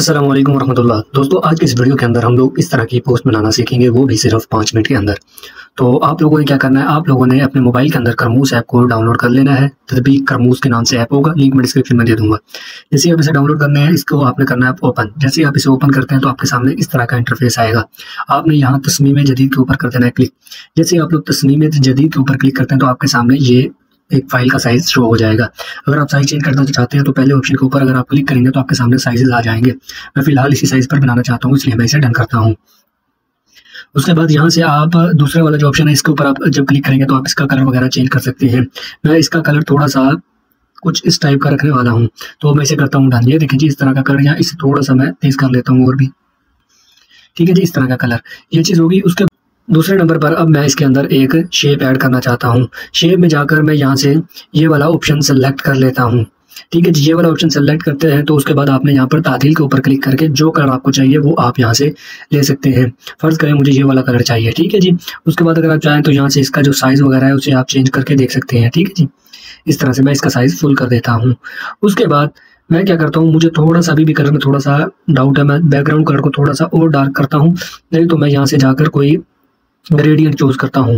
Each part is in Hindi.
अस्सलाम वालेकुम रहमतुल्लाह। दोस्तों, आज के इस वीडियो के अंदर हम लोग इस तरह की पोस्ट बनाना सीखेंगे, वो भी सिर्फ 5 मिनट के अंदर। तो आप लोगों ने क्या करना है, आप लोगों ने अपने मोबाइल के अंदर करमूस ऐप को डाउनलोड कर लेना है। तभी करमूस के नाम से ऐप होगा, लिंक मैं डिस्क्रिप्शन में दे दूंगा। जैसे आप इसे डाउनलोड करना है, इसको आपने करना है ओपन। जैसे ही आप इसे ओपन करते हैं तो आपके सामने इस तरह का इंटरफेस आएगा। आपने यहाँ तस्मीम जदीद के ऊपर कर देना है क्लिक। जैसे आप लोग तस्मीम जदीद के ऊपर क्लिक करते हैं तो आपके सामने ये एक फाइल का साइज शो हो जाएगा। अगर आप साइज चेंज करना चाहते हैं तो पहले ऑप्शन के ऊपर अगर आप क्लिक करेंगे तो आपके सामने साइजेस आ जाएंगे। मैं फिलहाल इसी साइज पर बनाना चाहता हूँ, इसलिए मैं इसे डन करता हूँ। उसके बाद यहाँ से आप दूसरे वाला जो ऑप्शन है, इसके ऊपर आप जब क्लिक करेंगे तो आप इसका कलर वगैरह चेंज कर सकते हैं। मैं इसका कलर थोड़ा सा कुछ इस टाइप का रखने वाला हूँ, तो मैं इसे करता हूँ डन। ये देखिए जी, इस तरह का कलर, यहाँ इसे थोड़ा सा मैं तेज कर लेता हूँ और भी। ठीक है जी, इस तरह का कलर, ये चीज़ होगी। उसके दूसरे नंबर पर अब मैं इसके अंदर एक शेप ऐड करना चाहता हूँ। शेप में जाकर मैं यहाँ से ये वाला ऑप्शन सेलेक्ट कर लेता हूँ। ठीक है जी, ये वाला ऑप्शन सेलेक्ट करते हैं तो उसके बाद आपने यहाँ पर तादील के ऊपर क्लिक करके जो कलर आपको चाहिए वो आप यहाँ से ले सकते हैं। फर्ज करें मुझे ये वाला कलर चाहिए, ठीक है जी। उसके बाद अगर आप चाहें तो यहाँ से इसका जो साइज़ वगैरह है उसे आप चेंज करके देख सकते हैं। ठीक है जी, इस तरह से मैं इसका साइज़ फुल कर देता हूँ। उसके बाद मैं क्या करता हूँ, मुझे थोड़ा सा अभी भी कलर में थोड़ा सा डाउट है, मैं बैकग्राउंड कलर को थोड़ा सा और डार्क करता हूँ। नहीं तो मैं यहाँ से जाकर कोई ग्रेडियंट चूज करता हूँ।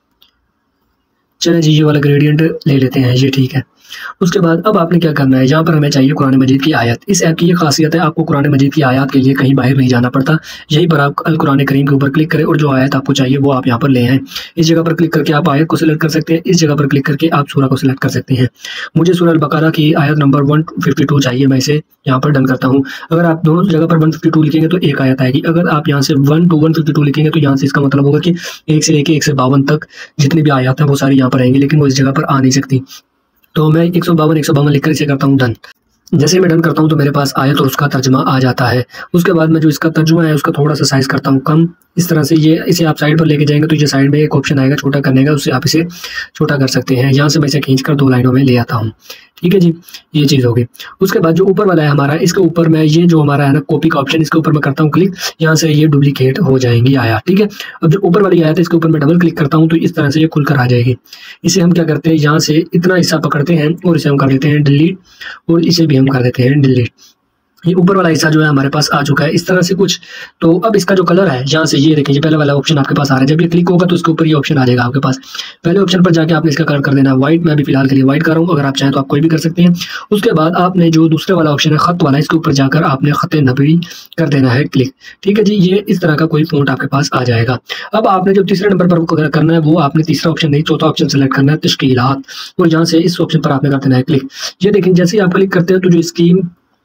चलिए जी, ये वाला ग्रेडियंट ले लेते हैं, ये ठीक है। उसके बाद अब आपने क्या करना है, यहाँ पर हमें चाहिए कुरान मजीद की आयत। इस ऐप की ये खासियत है, आपको कुरान मजीद की आयत के लिए कहीं बाहर नहीं जाना पड़ता। यहीं पर आप अल कुरान करीम के ऊपर क्लिक करें और जो आयत आपको चाहिए वो आप यहाँ पर ले आएँ। इस जगह पर क्लिक करके आप आयत को सिलेक्ट कर सकते हैं, इस जगह पर क्लिक करके आप सूरा को सिलेक्ट कर सकते हैं। मुझे सूरह अल बकरा की आयत नंबर 152 चाहिए, मैं इसे यहाँ पर डन करता हूँ। अगर आप दोनों जगह पर 152 लिखेंगे तो एक आयत आएगी। अगर आप यहाँ से 1 to 152 लिखेंगे तो यहाँ से इसका मतलब होगा कि 1 से लेके 1 से 52 तक जितनी भी आयत है वो सारी यहाँ पर आएंगी, लेकिन वो इस जगह पर आ नहीं सकती। तो मैं 152 लिखकर इसे करता हूँ डन। जैसे मैं डन करता हूँ तो मेरे पास आयत और उसका तर्जुमा आ जाता है। उसके बाद मैं जो इसका तर्जुमा है उसका थोड़ा सा साइज करता हूँ कम। इस तरह से ये इसे आप साइड पर लेके जाएंगे तो ये साइड में एक ऑप्शन आएगा छोटा करने का, उससे आप इसे छोटा कर सकते हैं। यहाँ से मैं इसे खींचकर 2 लाइनों में ले आता हूँ। ठीक है जी, ये चीज़ होगी। उसके बाद जो ऊपर वाला है हमारा, इसके ऊपर मैं ये जो हमारा है ना कॉपी का ऑप्शन, इसके ऊपर मैं करता हूँ क्लिक। यहाँ से ये डुप्लीकेट हो जाएंगी आया। ठीक है, अब जो ऊपर वाली आया था इसके ऊपर मैं डबल क्लिक करता हूँ तो इस तरह से ये खुलकर आ जाएगी। इसे हम क्या करते हैं, यहाँ से इतना हिस्सा पकड़ते हैं और इसे हम कर देते हैं डिलीट, और इसे भी हम कर देते हैं डिलीट। ये ऊपर वाला हिस्सा जो है हमारे पास आ चुका है इस तरह से कुछ। तो अब इसका जो कलर है, यहाँ से ये देखें, ये पहले वाला ऑप्शन आपके पास आ रहा है। जब ये क्लिक होगा तो उसके ऊपर ये ऑप्शन आ जाएगा आपके पास। पहले ऑप्शन पर जाके आपने इसका कलर कर देना है व्हाइट। मैं भी फिलहाल के लिए व्हाइट कर रहा हूँ, अगर आप चाहें तो आप कोई भी कर सकते हैं। उसके बाद आपने जो दूसरे वाला ऑप्शन है खत वाला, इसके ऊपर जाकर आपने खत नबी कर देना है क्लिक। ठीक है जी, ये इस तरह का कोई फॉन्ट आपके पास आ जाएगा। अब आपने जो तीसरे नंबर पर करना है वो आपने तीसरा ऑप्शन नहीं, चौथा ऑप्शन सेलेक्ट करना है तश्कीलात, और यहाँ से इस ऑप्शन पर आपने कर देना है क्लिक। ये देखें, जैसे ही आप क्लिक करते हैं तो जो स्कीम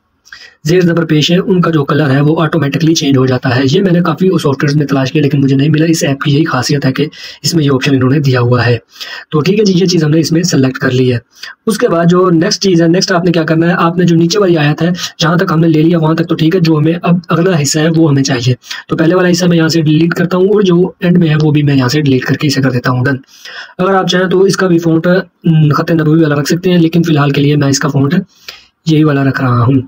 जेर ज़बर पेश है उनका जो कलर है वो ऑटोमेटिकली चेंज हो जाता है। ये मैंने काफ़ी सॉफ्टवेयर में तलाश किया लेकिन मुझे नहीं मिला। इस ऐप की यही खासियत है कि इसमें ये ऑप्शन इन्होंने दिया हुआ है। तो ठीक है जी, ये चीज़ हमने इसमें सेलेक्ट कर ली है। उसके बाद जो नेक्स्ट चीज़ है, नेक्स्ट आपने क्या करना है, आपने जो नीचे वाली आयत है जहाँ तक हमने ले लिया वहाँ तक तो ठीक है। जो हमें अब अगला हिस्सा है वो हमें चाहिए, तो पहले वाला हिस्सा मैं यहाँ से डिलीट करता हूँ और जो एंड में है वो भी मैं यहाँ से डिलीट करके इसे कर देता हूँ डन। अगर आप चाहें तो इसका भी फ़ॉन्ट खत नबवी वाला रख सकते हैं, लेकिन फिलहाल के लिए मैं इसका फ़ॉन्ट यही वाला रख रहा हूँ।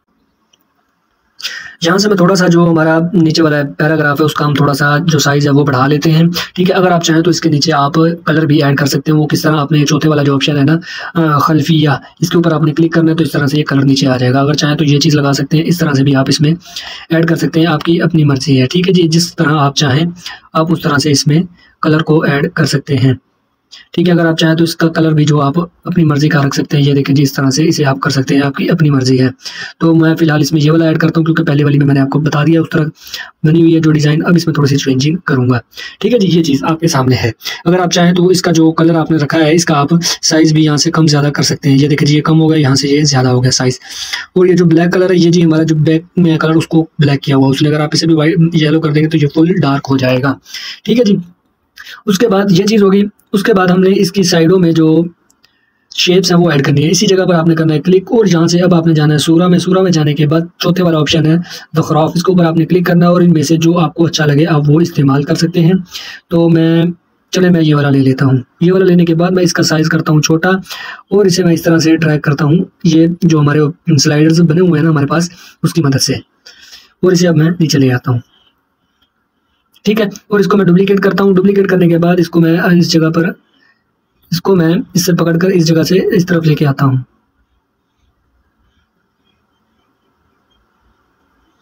यहाँ से मैं थोड़ा सा जो हमारा नीचे वाला पैराग्राफ है उसका हम थोड़ा सा जो साइज़ है वो बढ़ा लेते हैं। ठीक है, अगर आप चाहें तो इसके नीचे आप कलर भी ऐड कर सकते हैं। वो किस तरह, आपने चौथे वाला जो ऑप्शन है ना खल्फिया, इसके ऊपर आपने क्लिक करना है तो इस तरह से ये कलर नीचे आ जाएगा। अगर चाहें तो ये चीज़ लगा सकते हैं, इस तरह से भी आप इसमें ऐड कर सकते हैं, आपकी अपनी मर्ज़ी है। ठीक है जी, जिस तरह आप चाहें आप उस तरह से इसमें कलर को ऐड कर सकते हैं। ठीक है, अगर आप चाहें तो इसका कलर भी जो आप अपनी मर्जी का रख सकते हैं। ये देखिए जी, इस तरह से इसे आप कर सकते हैं, आपकी अपनी मर्जी है। तो मैं फिलहाल इसमें ये वाला ऐड करता हूँ क्योंकि पहले वाली में मैंने आपको बता दिया उस तरह बनी हुई है जो डिज़ाइन। अब इसमें थोड़ी सी चेंजिंग करूँगा। ठीक है जी, ये चीज़ आपके सामने है। अगर आप चाहें तो इसका जो कलर आपने रखा है इसका आप साइज़ भी यहाँ से कम ज़्यादा कर सकते हैं। ये देखिए जी, ये कम हो गया, यहाँ से ये ज़्यादा हो गया साइज़। और ये जो ब्लैक कलर है, ये जी हमारा जो बैक में कलर उसको ब्लैक किया हुआ, उसलिए अगर आप इसे भी वाइट येलो कर देंगे तो ये फुल डार्क हो जाएगा। ठीक है जी, उसके बाद ये चीज़ होगी। उसके बाद हमने इसकी साइडों में जो शेप्स हैं वो ऐड करनी है। इसी जगह पर आपने करना है क्लिक और यहाँ से अब आपने जाना है सूरा में। सूरा में जाने के बाद चौथे वाला ऑप्शन है ज़ुख़राफ़, इसके ऊपर आपने क्लिक करना है और इनमें से जो आपको अच्छा लगे आप वो इस्तेमाल कर सकते हैं। तो मैं ये वाला ले लेता हूँ। ये वाला लेने के बाद मैं इसका साइज़ करता हूँ छोटा और इसे मैं इस तरह से ड्रैग करता हूँ, ये जो हमारे स्लाइडर्स बने हुए हैं ना हमारे पास उसकी मदद से, और इसे अब मैं नीचे ले आता हूँ। ठीक है, और इसको मैं डुप्लीकेट करता हूँ। डुप्लीकेट करने के बाद इसको मैं इस जगह पर, इसको मैं इससे पकड़कर इस जगह से इस तरफ लेके आता हूँ।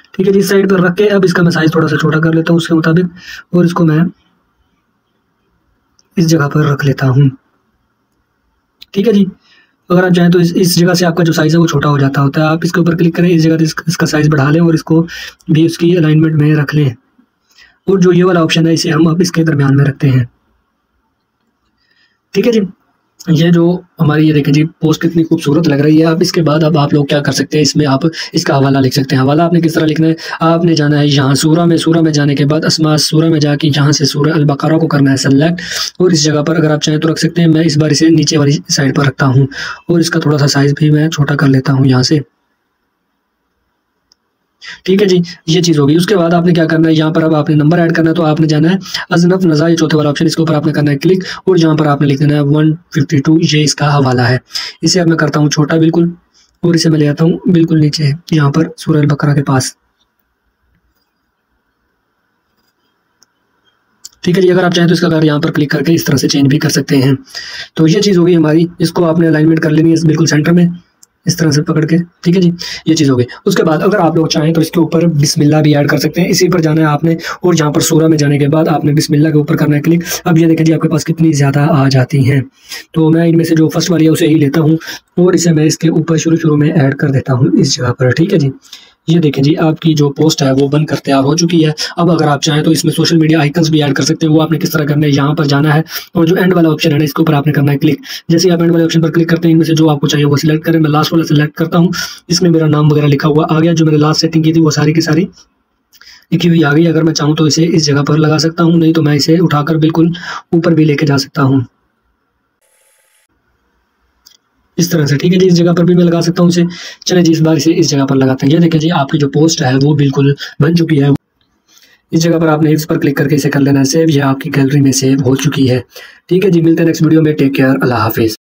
ठीक है जी, इस साइड पर रख के अब इसका मैं साइज़ थोड़ा सा छोटा कर लेता हूँ उसके मुताबिक, और इसको मैं इस जगह पर रख लेता हूँ। ठीक है जी, अगर आप चाहें तो इस जगह से आपका जो साइज़ है वो छोटा हो जाता होता है। आप इसके ऊपर क्लिक करें, इस जगह से इसका साइज़ बढ़ा लें और इसको भी उसकी अलाइनमेंट में रख लें, और जो ये वाला ऑप्शन है इसे हम अब इसके दरमियान में रखते हैं। ठीक है जी, ये जो हमारी ये देखें जी पोस्ट कितनी खूबसूरत लग रही है। अब इसके बाद अब आप लोग क्या कर सकते हैं, इसमें आप इसका हवाला लिख सकते हैं। हवाला आपने किस तरह लिखना है, आपने जाना है यहाँ सूरा में जाने के बाद अस्मा सूरा में जाके यहाँ से सूरह अल बकरा को करना है सेलेक्ट, और इस जगह पर अगर आप चाहें तो रख सकते हैं। मैं इस बार इसे नीचे वाली साइड पर रखता हूँ और इसका थोड़ा सा साइज़ भी मैं छोटा कर लेता हूँ यहाँ से। ठीक है जी, ये चीज़ होगी। उसके बाद आपने क्या करना है, यहाँ पर अब आपने नंबर ऐड करना है, तो आपने जाना है अजनफ नज़ा, ये चौथे वाला ऑप्शन, इसके ऊपर आपने करना है क्लिक, और यहाँ पर आपने लिख देना है 152, ये इसका हवाला है। इसे अब मैं करता हूँ छोटा बिल्कुल, और इसे मैं ले आता हूँ बिल्कुल नीचे यहाँ पर सूरह अल बकरा के पास। ठीक है जी, अगर आप चाहें तो इसका कलर यहाँ पर क्लिक करके इस तरह से चेंज भी कर सकते हैं। तो ये चीज़ होगी हमारी, इसको आपने अलाइनमेंट कर लेनी है बिल्कुल सेंटर में इस तरह से पकड़ के। ठीक है जी, ये चीज़ हो गई। उसके बाद अगर आप लोग चाहें तो इसके ऊपर बिस्मिल्लाह भी ऐड कर सकते हैं। इसी पर जाना है आपने, और जहाँ पर सूरा में जाने के बाद आपने बिस्मिल्लाह के ऊपर करना है क्लिक। अब ये देखें जी आपके पास कितनी ज़्यादा आ जाती हैं। तो मैं इनमें से जो फर्स्ट वाली है उसे ही लेता हूँ, और इसे मैं इसके ऊपर शुरू में ऐड कर देता हूँ इस जगह पर। ठीक है जी, ये देखें जी आपकी जो पोस्ट है वो बनकर तैयार हो चुकी है। अब अगर आप चाहें तो इसमें सोशल मीडिया आइकन्स भी ऐड कर सकते हैं। वो आपने किस तरह करना है, यहाँ पर जाना है और जो एंड वाला ऑप्शन है ना इसके ऊपर आपने करना है क्लिक। जैसे ही आप एंड वाले ऑप्शन पर क्लिक करते हैं, इनमें से जो आपको चाहिए वो सिलेक्ट करें। मैं लास्ट वाला सिलेक्ट करता हूँ, इसमें मेरा नाम वगैरह लिखा हुआ आ गया। जो मैंने लास्ट सेटिंग की थी वो सारी की सारी लिखी हुई आ गई। अगर मैं चाहूँ तो इसे इस जगह पर लगा सकता हूँ, नहीं तो मैं इसे उठाकर बिल्कुल ऊपर भी लेके जा सकता हूँ इस तरह से। ठीक है जी, इस जगह पर भी मैं लगा सकता हूँ इसे। चले जी, इस बार इसे इस जगह पर लगाते हैं। ये देखें जी आपकी जो पोस्ट है वो बिल्कुल बन चुकी है। इस जगह पर आपने इस पर क्लिक करके इसे कर लेना है सेव। यह आपकी गैलरी में सेव हो चुकी है। ठीक है जी, मिलते हैं नेक्स्ट वीडियो में। टेक केयर, अल्लाह हाफिज़।